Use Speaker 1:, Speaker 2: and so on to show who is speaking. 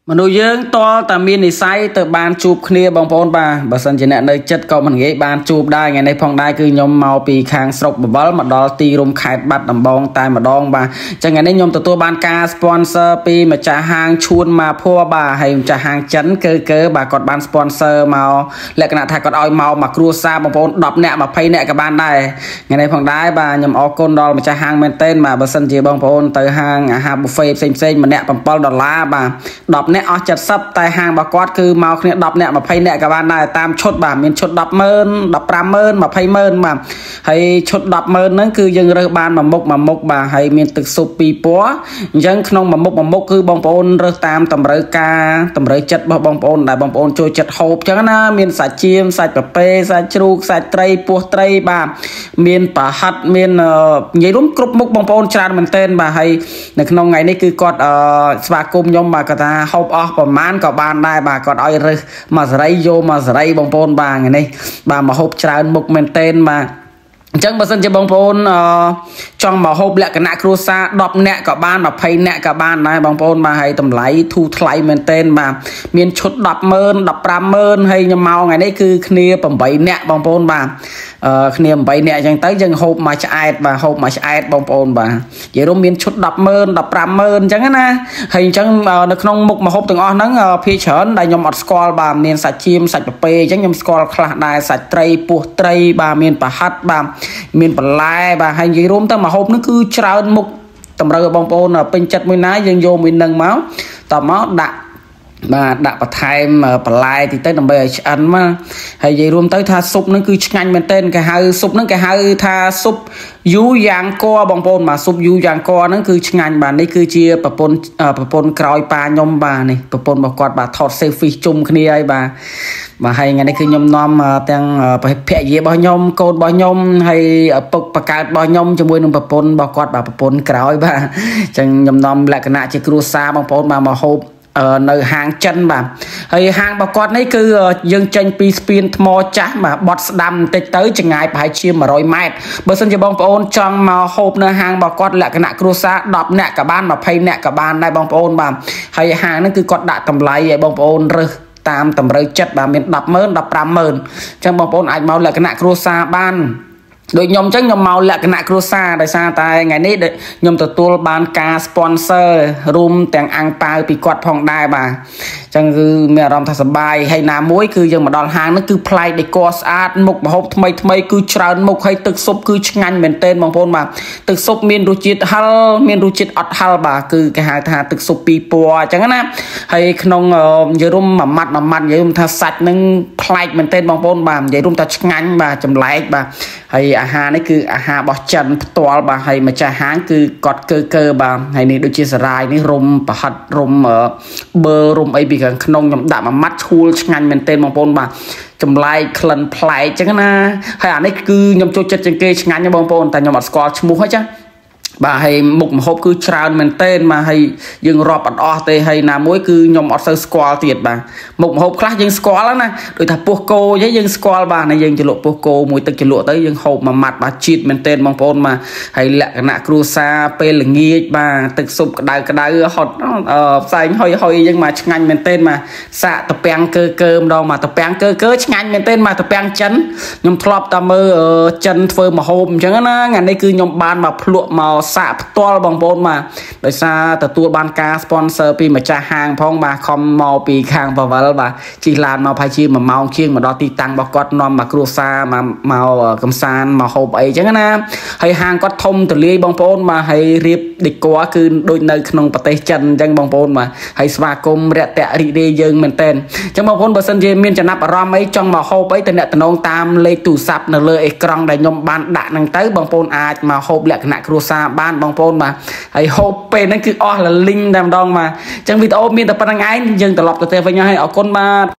Speaker 1: មនុស្សយើងតលតែមាននិស័យទៅបានជួបគ្នាបងប្អូនបាទបើសិនជាអ្នកនៅចិត្តក៏មិនងាយបានជួបដែរថ្ងៃនេះផងដែរគឺខ្ញុំមកពីខាងស្រុកបវលមកដល់ទីរួមខេត្តបាត់ដំបងតែម្ដងបាទចឹងថ្ងៃនេះខ្ញុំទទួលបានការ sponsor ពីម្ចាស់ហាងឈួនមកភ័របាទហើយម្ចាស់ហាងចិនគឺបាទគាត់បាន sponsor មកលក្ខណៈថាគាត់ឲ្យមកគ្រួសារបងប្អូន10នាក់20នាក់ក៏បានដែរថ្ងៃនេះផងដែរបាទខ្ញុំអរគុណដល់ម្ចាស់ហាងមែនទែនបាទបើសិនជាបងប្អូនទៅហាងអាហារ buffet ផ្សេងៗម្នាក់$7បាទ10អ្នកអស់70តែហាងរបស់គាត់គឺមកគ្នា10អ្នក20អ្នកក៏បានដែរតាមឈុតបាទមានឈុត100000 150,000 200,000បាទហើយឈុត100000ហ្នឹងគឺយើងរើសបានមួយមុខបាទហើយមានទឹកស៊ុប2ពណ៌អញ្ចឹងក្នុងមួយមុខគឺបងប្អូនរើសតាមតម្រូវការតម្រូវចិត្តរបស់បងប្អូនដែលបងប្អូនចូលចិត្តហូបអញ្ចឹងណាមានសាច់ចៀមសាច់ប៉ាប៉េសាច់ជ្រូកសាច់ត្រីពោះត្រីបាទមានប្រហិតមាននិយាយរួមគ្រប់មុខបងប្អូនច្រើនមែនទែនបាទហើយនៅក្នុងថ្ងៃនេះគឺគាត់ស្វាគមន៍ខ្ញុំបាទគាត់ថាហូបអស់ប្រមាណក៏បានដែរបាទគាត់ឲ្យរើសមកសេរីយកមកសេរីបងប្អូនបាទថ្ងៃនេះបាទមកហូបច្រើនមុខមែនទែនបាទអញ្ចឹងបើសិនជាបងប្អូនចង់មកហូបលក្ខណៈគ្រួសារ10នាក់ក៏បាន20នាក់ក៏បានដែរបងប្អូនបាទហើយតម្លៃធូរថ្លៃមែនទែនបាទមានឈុត100000 150,000ហើយខ្ញុំមកថ្ងៃនេះគឺគ្នា8នាក់បងប្អូនបាទគ្នា8នាក់អញ្ចឹងទៅយើងហូបមកឆ្អែតបាទហូបមកឆ្អែតបងប្អូនបាទនិយាយរួមមានឈុត100000 150,000អញ្ចឹងណាហើយអញ្ចឹងនៅក្នុងមុខម្ហូបទាំងអស់ហ្នឹងភាគច្រើនដែលខ្ញុំអត់ស្គាល់បាទមានសាច់ចៀមសាច់ប៉ាប៉េអញ្ចឹងខ្ញុំស្គាល់ខ្លះដែរសាច់ត្រីពោះត្រីបាទមានប្រហិតបាទមានបន្លែបាទហើយនិយាយរួមទៅម្ហូបនេះគឺច្រើនមុខតម្រូវបងប្អូនពេញចិត្តមួយណាយើងយកមួយនឹងមកតមកដាក់បាទដាក់បន្ថែមបន្លែតិចទៅដើម្បីឲ្យឆ្អិនមកហើយនិយាយរួមទៅថាស៊ុបហ្នឹងគឺឆ្ងាញ់មែនទែនគេហៅស៊ុបហ្នឹងគេហៅថាស៊ុបយូយ៉ាងកបងប្អូនបាទស៊ុបយូយ៉ាងកហ្នឹងគឺឆ្ងាញ់បាទនេះគឺជាប្រពន្ធក្រោយប៉ាខ្ញុំបាទនេះប្រពន្ធរបស់គាត់បាទថត selfie ជុំគ្នាហើយបាទហើយថ្ងៃនេះគឺខ្ញុំនាំទាំងភរិយារបស់ខ្ញុំកូនរបស់ខ្ញុំហើយឪពុកបកើតរបស់ខ្ញុំជាមួយនឹងប្រពន្ធរបស់គាត់បាទប្រពន្ធក្រោយបាទអញ្ចឹងខ្ញុំនាំលក្ខណៈជាគ្រួសារបងប្អូនបាទមកហូបនៅហាងចិនបាទហើយហាងរបស់គាត់នេះគឺយើងចេញពីស្ពានថ្មចាស់បាទបត់ស្ដាំបន្តិចទៅចម្ងាយប្រហែលជា100ម៉ែត្របើសិនជាបងប្អូនចង់មកហូបនៅហាងរបស់គាត់លក្ខណៈគ្រួសារ10នាក់ក៏បាន20នាក់ក៏បានដែរបងប្អូនបាទហើយហាងហ្នឹងគឺគាត់ដាក់តម្លៃឲ្យបងប្អូនរើសតាមតម្រូវចិត្តបាទមាន100000 150,000អញ្ចឹងបងប្អូនអាចមកលក្ខណៈគ្រួសារបានដូចខ្ញុំអញ្ចឹងខ្ញុំមកលក្ខណៈគ្រួសារដោយសារតែថ្ងៃនេះខ្ញុំទទួលបានការ sponsor រួមទាំងអាំងប៉ាវពីគាត់ផងដែរបាទអញ្ចឹងគឺមានអារម្មណ៍ថាសប្បាយហើយណាមួយគឺយើងមកដល់ហាងនេះគឺប្លែកដេកស្អាតមុខម្ហូបថ្មីគឺច្រើនមុខហើយទឹកស៊ុបគឺឆ្ងាញ់មែនទែនបងប្អូនបាទទឹកស៊ុបមានរសជាតិហឹរមានរសជាតិអត់ហឹរបាទគឺគេហៅថាទឹកស៊ុបពីរពណ៌អញ្ចឹងណាហើយក្នុងនិយាយរួមមួយម៉ាត់និយាយរួមថាសាច់នឹងប្លែកមែនទែនបងប្អូនបាទនិយាយរួមថាឆ្ងាញ់បាទចម្លែកបាទហើយអាហារនេះគឺអាហាររបស់ចិនផ្ទាល់បាទហើយម្ចាស់ហាងគឺគាត់កើបាទហើយនេះដូចជាសារាយនេះរុំប្រហិតរុំបើរុំអីពីខាងក្នុងខ្ញុំដាក់មួយម៉ាត់ឈួលឆ្ងាញ់មែនទែនបងប្អូនបាទចម្លែកក្លិនប្លែកអញ្ចឹងណាហើយអានេះគឺខ្ញុំចូលចិត្តជាងគេឆ្ងាញ់បងប្អូនតែខ្ញុំអត់ស្គាល់ឈ្មោះហ៎ចាបាទហើយមុខម្ហូបគឺច្រើនមែនទែនបាទហើយយើងរាប់អត់អស់ទេហើយណាមួយគឺខ្ញុំអត់សូវស្គាល់ទៀតបាទមុខម្ហូបខ្លះយើងស្គាល់ណាដូចថាពោះគោអញ្ចឹងយើងស្គាល់បាទហើយយើងជ្រលក់ពោះគោមួយទឹកជ្រលក់ទៅយើងហូបមួយម៉ាត់បាទជាតិមែនទែនបងប្អូនបាទហើយលក្ខណៈគ្រួសារពេលល្ងាចបាទទឹកស៊ុបក្តៅហត់ផ្សែងហុយអញ្ចឹងបាទឆ្ងាញ់មែនទែនបាទសាកតពាំងកើម្ដងបាទតពាំងកើឆ្ងាញ់មែនទែនបាទតពាំងចិនខ្ញុំធ្លាប់តែមើលចិនធ្វើម្ហូបអញ្ចឹងណាថ្ងៃនេះគឺខ្ញុំបានមកភ្លក់មកសាកផ្ទាល់បងប្អូនបាទដោយសារទទួលបានការ sponsor ពីម្ចាស់ហាងផងបាទខំមកពីខាងបវលបាទជិះឡានមកប្រហែលជា1ម៉ោងជាងមកដល់ទីតាំងរបស់គាត់នាំមកគ្រួសារមកកំសាន្តមកហូបអីចឹងណាហើយហាងគាត់ធំទូលាយបងប្អូនបាទហើយរៀបដេក័រគឺដូចនៅក្នុងប្រទេសចិនអញ្ចឹងបងប្អូនបាទហើយស្វាគមន៍រាក់ទាក់រីករាយយើងមែនតើអញ្ចឹងបងប្អូនបើសិនជាមានចំណាប់អារម្មណ៍អីចង់មកហូបអីទៅអ្នកតំណងតាមលេខទូរស័ព្ទនៅលើអេក្រង់ដែលខ្ញុំបានដាក់ហ្នឹងទៅបងប្អូនអាចមកហូបលក្ខណៈគ្រួសារបានបងប្អូនបាទហើយហូបពេលហ្នឹងគឺអស់លលីងតែម្ដងបាទអញ្ចឹងវីដេអូមានតែប៉ុណ្្នឹងឯងយើងត្រឡប់ទៅផ្ទះវិញហើយអរគុណបាទ